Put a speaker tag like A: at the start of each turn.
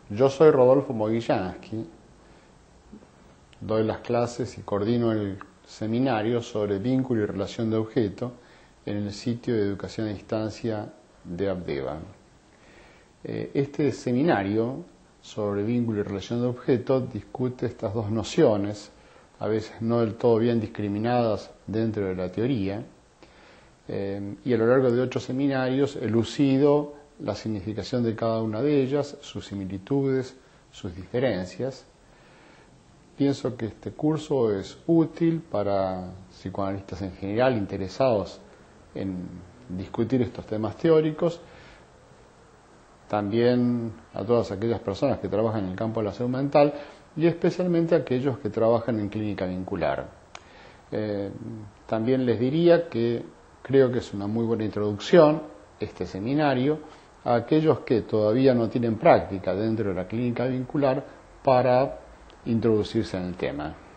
A: Yo soy Rodolfo Mogillansky, doy las clases y coordino el seminario sobre vínculo y relación de objeto en el sitio de educación a distancia de Abdeva. Este seminario sobre vínculo y relación de objeto discute estas dos nociones, a veces no del todo bien discriminadas dentro de la teoría, y a lo largo de 8 seminarios elucido la significación de cada una de ellas, sus similitudes, sus diferencias. Pienso que este curso es útil para psicoanalistas en general interesados en discutir estos temas teóricos, también a todas aquellas personas que trabajan en el campo de la salud mental y especialmente a aquellos que trabajan en clínica vincular. También les diría que creo que es una muy buena introducción este seminario a aquellos que todavía no tienen práctica dentro de la clínica vincular para introducirse en el tema.